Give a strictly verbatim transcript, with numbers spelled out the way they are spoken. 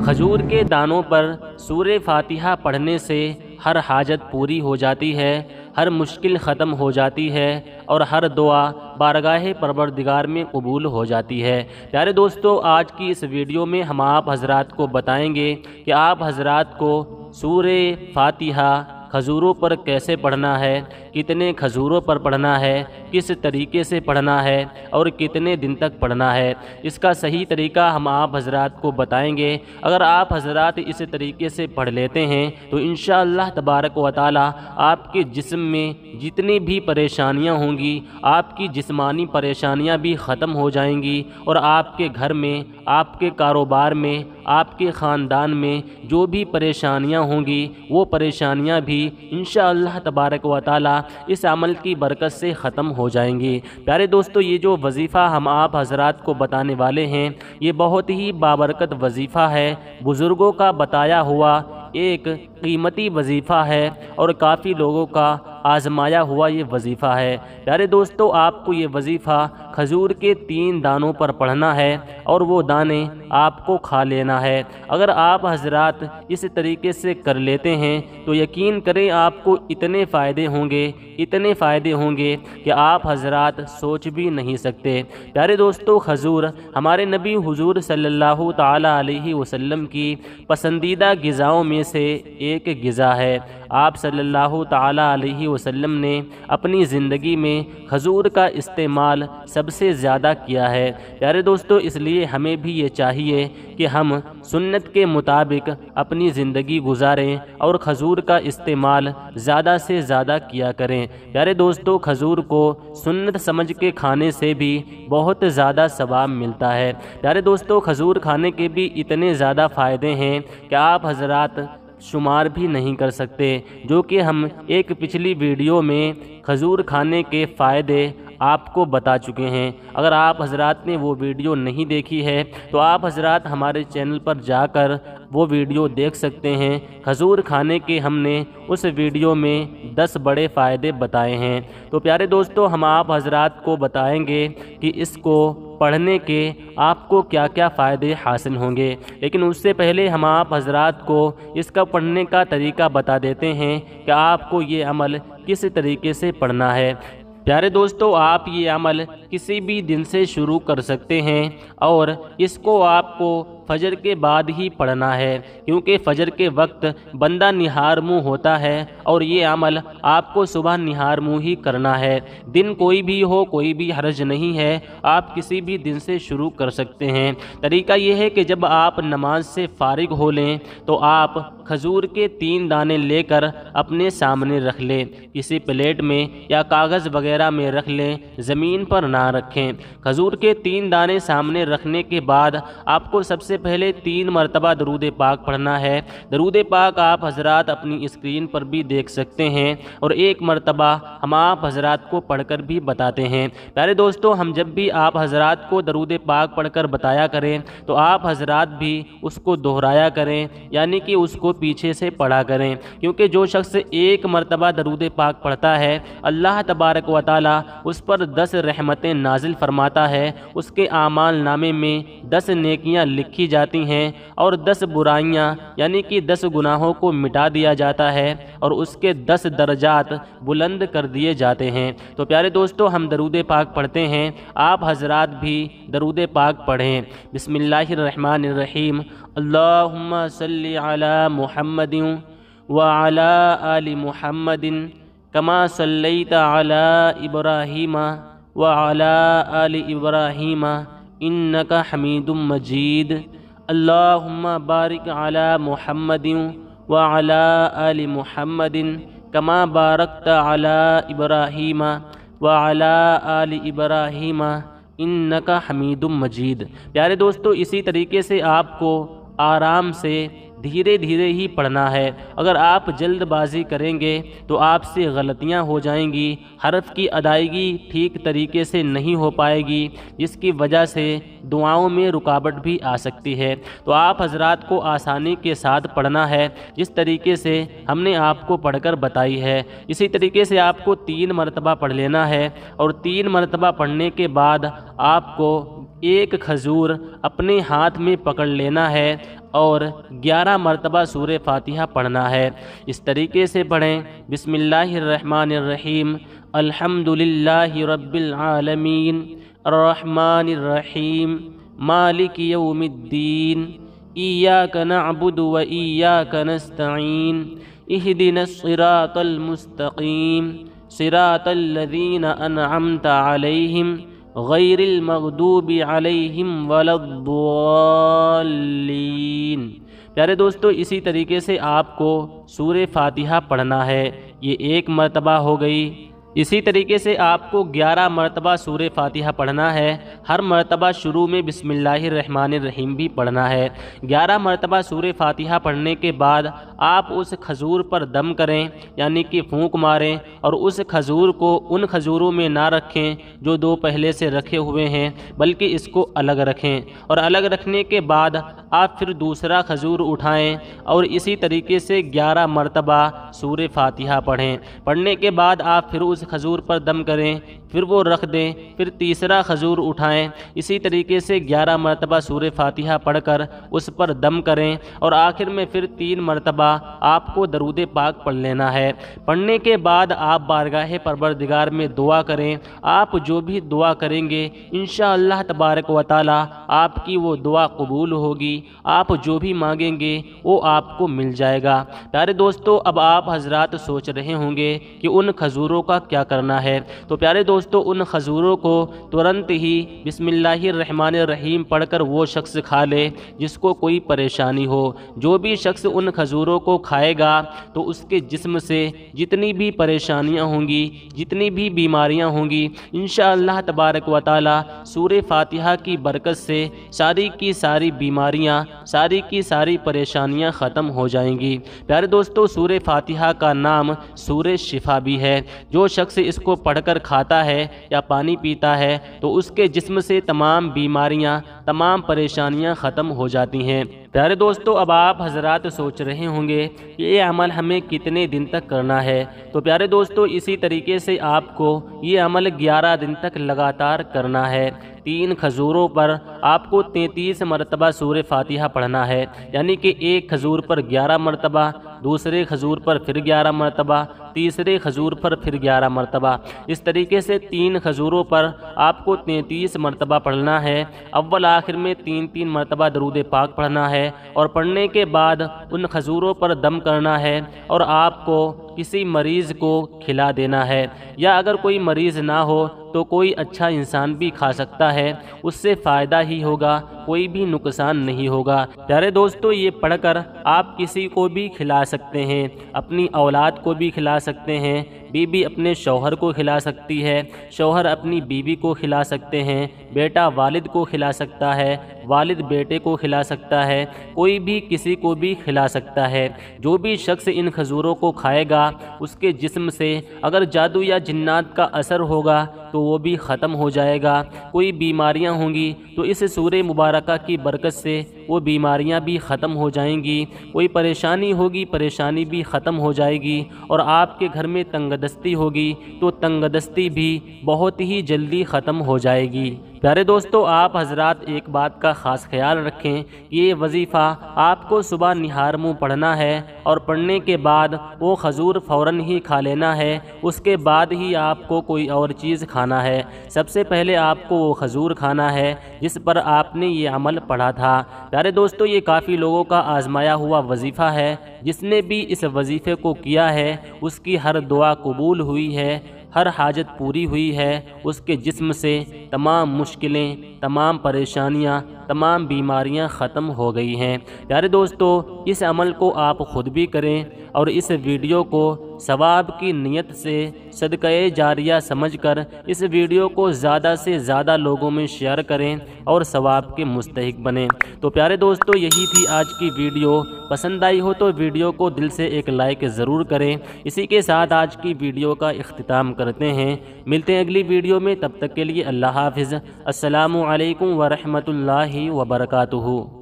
کھجور کے دانوں پر سورہ فاتحہ پڑھنے سے ہر حاجت پوری ہو جاتی ہے، ہر مشکل ختم ہو جاتی ہے اور ہر دعا بارگاہ پروردگار میں قبول ہو جاتی ہے۔ پیارے دوستو، آج کی اس ویڈیو میں ہم آپ حضرات کو بتائیں گے کہ آپ حضرات کو سورہ فاتحہ کھجوروں پر کیسے پڑھنا ہے، کتنے کھجوروں پر پڑھنا ہے، کس طریقے سے پڑھنا ہے اور کتنے دن تک پڑھنا ہے۔ اس کا صحیح طریقہ ہم آپ حضرات کو بتائیں گے۔ اگر آپ حضرات اس طریقے سے پڑھ لیتے ہیں تو انشاءاللہ تبارک و تعالی آپ کے جسم میں جتنی بھی پریشانیاں ہوں گی، آپ کی جسمانی پریشانیاں بھی ختم ہو جائیں گی اور آپ کے گھر میں، آپ کے کاروبار میں، آپ کے خاندان میں جو بھی پریشانیاں ہوں گی وہ پریشانیاں بھی انشاءاللہ تبارک و تعالی اس عمل کی برکت سے ختم ہو جائیں گی۔ پیارے دوستو، یہ جو وظیفہ ہم آپ حضرات کو بتانے والے ہیں یہ بہت ہی بابرکت وظیفہ ہے، بزرگوں کا بتایا ہوا ایک قیمتی وظیفہ ہے اور کافی لوگوں کا آزمایا ہوا یہ وظیفہ ہے۔ پیارے دوستو، آپ کو یہ وظیفہ کھجور کے تین دانوں پر پڑھنا ہے اور وہ دانے آپ کو کھا لینا ہے۔ اگر آپ حضرات اس طریقے سے کر لیتے ہیں تو یقین کریں آپ کو اتنے فائدے ہوں گے، اتنے فائدے ہوں گے کہ آپ حضرات سوچ بھی نہیں سکتے۔ پیارے دوستو، کھجور ہمارے نبی حضور صلی اللہ تعالی علیہ وسلم کی پسندیدہ غذاؤں میں سے ایک غذا ہے۔ آپ صلی اللہ تعالی علیہ وسلم نے اپنی زندگی میں کھجور کا استعمال سب سے زیادہ کیا ہے۔ پیارے دوستو، اس لیے ہمیں بھی یہ چاہیے کہ ہم سنت کے مطابق اپنی زندگی گزاریں اور کھجور کا استعمال زیادہ سے زیادہ کیا کریں۔ پیارے دوستو، کھجور کو سنت سمجھ کے کھانے سے بھی بہت زیادہ ثواب ملتا ہے۔ پیارے دوستو، کھجور کھانے کے بھی اتنے زیادہ فائدے ہیں کہ آپ حضرات شمار بھی نہیں کر سکتے، جو کہ ہم ایک پچھلی ویڈیو میں کھجور کھانے کے فائدے آپ کو بتا چکے ہیں۔ اگر آپ حضرات نے وہ ویڈیو نہیں دیکھی ہے تو آپ حضرات ہمارے چینل پر جا کر وہ ویڈیو دیکھ سکتے ہیں۔ کھجور کھانے کے ہم نے اس ویڈیو میں دس بڑے فائدے بتائے ہیں۔ تو پیارے دوستو، ہم آپ حضرات کو بتائیں گے کہ اس کو پڑھنے کے آپ کو کیا کیا فائدے حاصل ہوں گے، لیکن اس سے پہلے ہم آپ حضرات کو اس کا پڑھنے کا طریقہ بتا دیتے ہیں کہ آپ کو یہ عمل کس طریقے سے پڑھنا ہے۔ پیارے دوستو، آپ یہ عمل کسی بھی دن سے شروع کر سکتے ہیں اور اس کو آپ کو فجر کے بعد ہی پڑھنا ہے، کیونکہ فجر کے وقت بندہ نہار منہ ہوتا ہے اور یہ عمل آپ کو صبح نہار منہ ہی کرنا ہے۔ دن کوئی بھی ہو، کوئی بھی حرج نہیں ہے، آپ کسی بھی دن سے شروع کر سکتے ہیں۔ طریقہ یہ ہے کہ جب آپ نماز سے فارغ ہو لیں تو آپ کھجور کے تین دانے لے کر اپنے سامنے رکھ لیں، کسی پلیٹ میں یا کاغذ وغیرہ میں رکھ لیں، زمین پر نہ رکھیں۔ کھجور کے تین دانے سامنے رکھنے کے بعد آپ کو سب سے پہلے تین مرتبہ درود پاک پڑھنا ہے۔ درود پاک آپ حضرات اپنی اسکرین پر بھی دیکھ سکتے ہیں اور ایک مرتبہ ہم آپ حضرات کو پڑھ کر بھی بتاتے ہیں۔ پیارے دوستو، ہم جب بھی آپ حضرات کو درود پاک پڑھ کر بتایا کریں تو آپ حضرات بھی اس کو دہرایا کریں، یعنی کہ اس کو پیچھے سے پڑھا کریں، کیونکہ جو شخص ایک مرتبہ درود پاک پڑھتا ہے اللہ تبارک و تعالی اس پر دس رحمتیں نازل فرماتا ہے، اس کے اعمال نامے میں دس نیکیاں لکھی جاتی ہیں اور دس برائیاں یعنی کہ دس گناہوں کو مٹا دیا جاتا ہے اور اس کے دس درجات بلند کر دیے جاتے ہیں۔ تو پیارے دوستو، ہم درود پاک پڑھتے ہیں، آپ حضرات بھی درود پاک پڑھیں۔ بسم اللہ الرحمن الرحیم، اللہم صلی علی محمد وعلی آل محمد کما صلیت علی ابراہیم وعلی آل ابراہیم انک حمید مجید، اللہم بارک علی محمد وعلی آل محمد کما بارکت علی ابراہیم وعلی آل ابراہیم انک حمید مجید۔ پیارے دوستو، اسی طریقے سے آپ کو آرام سے دھیرے دھیرے ہی پڑھنا ہے۔ اگر آپ جلد بازی کریں گے تو آپ سے غلطیاں ہو جائیں گی، حرف کی ادائیگی ٹھیک طریقے سے نہیں ہو پائے گی، جس کی وجہ سے دعاؤں میں رکاوٹ بھی آ سکتی ہے۔ تو آپ حضرات کو آسانی کے ساتھ پڑھنا ہے، جس طریقے سے ہم نے آپ کو پڑھ کر بتائی ہے۔ اسی طریقے سے آپ کو تین مرتبہ پڑھ لینا ہے اور تین مرتبہ پڑھنے کے بعد آپ کو ایک کھجور اپنے ہاتھ میں پکڑ لینا ہے اور گیارہ مرتبہ سورہ فاتحہ پڑھنا ہے۔ اس طریقے سے پڑھیں: بسم اللہ الرحمن الرحیم، الحمد للہ رب العالمین، الرحمن الرحیم، مالک یوم الدین، ایاک نعبد و ایاک نستعین، اہدنا الصراط المستقیم، صراط الذین انعمت علیہم غیر المغضوب علیہم ولا الضالین۔ پیارے دوستو، اسی طریقے سے آپ کو سورہ فاتحہ پڑھنا ہے، یہ ایک مرتبہ ہو گئی۔ اسی طریقے سے آپ کو گیارہ مرتبہ سورہ فاتحہ پڑھنا ہے، ہر مرتبہ شروع میں بسم اللہ الرحمن الرحیم بھی پڑھنا ہے۔ گیارہ مرتبہ سورہ فاتحہ پڑھنے کے بعد آپ اس کھجور پر دم کریں، یعنی کہ پھونک ماریں، اور اس کھجور کو ان کھجوروں میں نہ رکھیں جو دو پہلے سے رکھے ہوئے ہیں، بلکہ اس کو الگ رکھیں، اور الگ رکھنے کے بعد آپ پھر دوسرا کھجور اٹھائیں اور اسی طریقے سے گیارہ مرتبہ سورہ فاتحہ پڑھیں۔ پڑھنے کے بعد آپ پھر اس کھجور پر دم کریں، پھر وہ رکھ دیں، پھر تیسرا کھجور اٹھائیں، اسی طریقے سے گیارہ مرتبہ سورہ فاتحہ پڑھ کر اس پر دم کریں، اور آخر میں پھر تین مرتبہ آپ کو درود پاک پڑھ لینا ہے۔ پڑھنے کے بعد آپ بارگاہ پروردگار میں دعا کریں، آپ جو بھی دعا کریں گے انشاءاللہ تبارک و تعالی آپ کی وہ دعا قبول ہوگی، آپ جو بھی مانگیں گے وہ آپ کو مل جائے گا۔ پیارے دوستو، اب آپ حضرات سوچ رہے ہوں گے کہ ان کھجوروں کا کیا کرنا ہے، تو پیارے دوستو ان کھجوروں کو ترنت ہی بسم اللہ الرحمن الرحیم پڑھ کر وہ شخص کھا لے جس کو کوئی پریشانی ہو۔ جو بھی شخص ان کھجوروں کو کھائے گا تو اس کے جسم سے جتنی بھی پریشانیاں ہوں گی، جتنی بھی بیماریاں ہوں گی، انشاءاللہ تبارک و تعالی سورہ فاتحہ کی برکت سے ساری کی ساری بیماریاں، ساری کی ساری پریشانیاں ختم ہو جائیں گی۔ پیارے دوستو، سورہ فاتحہ کا نام سورہ شفا بھی ہے۔ جو شخص اس کو پڑھ کر کھاتا ہے یا پانی پیتا ہے تو اس کے جسم سے تمام بیماریاں، تمام پریشانیاں ختم ہو جاتی ہیں۔ پیارے دوستو، اب آپ حضرات سوچ رہے ہوں گے کہ یہ عمل ہمیں کتنے دن تک کرنا ہے، تو پیارے دوستو اسی طریقے سے آپ کو یہ عمل گیارہ دن تک لگاتار کرنا ہے۔ تین کھجوروں پر آپ کو تینتیس مرتبہ سورہ فاتحہ پڑھنا ہے، یعنی کہ ایک کھجور پر گیارہ مرتبہ، دوسرے کھجور پر پھر گیارہ مرتبہ، تیسرے کھجور پر پھر گیارہ مرتبہ، اس طریقے سے تین کھجوروں پر آپ کو تینتیس مرتبہ پڑھنا ہے۔ اول آخر میں تین تین مرتبہ درود پاک پڑھنا ہے، اور پڑھنے کے بعد ان کھجوروں پر دم کرنا ہے اور آپ کو کسی مریض کو کھلا دینا ہے، یا اگر کوئی مریض نہ ہو تو کوئی اچھا انسان بھی کھا سکتا ہے، اس سے فائدہ ہی ہوگا، کوئی بھی نقصان نہیں ہوگا۔ پیارے دوستو، یہ پڑھ کر آپ کسی کو بھی کھلا سکتے ہیں، اپنی اولاد کو بھی کھلا سکتے ہیں، بیوی اپنے شوہر کو کھلا سکتی ہے، شوہر اپنی بیوی کو کھلا سکتے ہیں، بیٹا والد کو کھلا سکتا ہے، والد بیٹے کو کھلا سکتا ہے، کوئی بھی کسی کو بھی کھلا سکتا ہے۔ جو بھی شخص ان کھجوروں کو کھائے گا اس کے جسم سے اگر جادو یا جنات کا اثر ہوگا تو وہ بھی ختم ہو جائے گا، کوئی بیماریاں ہوں گی تو اس سورہ مبارکہ کی برکت سے وہ بیماریاں بھی ختم ہو جائیں گی، کوئی پریشانی ہوگی پریشانی بھی ختم ہو جائے گی، اور آپ کے گھر میں تنگ دستی ہوگی تو تنگ دستی بھی بہت ہی جلدی ختم ہو جائے گی۔ پیارے دوستو، آپ حضرات ایک بات کا خاص خیال رکھیں، یہ وظیفہ آپ کو صبح نہار منہ پڑھنا ہے، اور پڑھنے کے بعد وہ کھجور فوراً ہی کھا لینا ہے، اس کے بعد ہی آپ کو کوئی اور چیز کھانا ہے۔ سب سے پہلے آپ کو وہ کھجور کھانا ہے جس پر آپ نے یہ عمل پڑھا تھا۔ پیارے دوستو، یہ کافی لوگوں کا آزمایا ہوا وظیفہ ہے، جس نے بھی اس وظیفے کو کیا ہے اس کی ہر دعا قبول ہوئی ہے، ہر حاجت پوری ہوئی ہے، اس کے جسم سے تمام مشکلیں، تمام پریشانیاں، تمام بیماریاں ختم ہو گئی ہیں۔ پیارے دوستو، اس عمل کو آپ خود بھی کریں، اور اس ویڈیو کو ثواب کی نیت سے صدقہ جاریہ سمجھ کر اس ویڈیو کو زیادہ سے زیادہ لوگوں میں شیئر کریں اور ثواب کے مستحق بنیں۔ تو پیارے دوستو، یہی تھی آج کی ویڈیو، پسند آئی ہو تو ویڈیو کو دل سے ایک لائک ضرور کریں۔ اسی کے ساتھ آج کی ویڈیو کا اختتام کرتے ہیں، ملتے ہیں اگلی ویڈیو میں، تب تک کے لیے اللہ حافظ، السلام علیکم ورحمۃ اللہ وبرکاتہ۔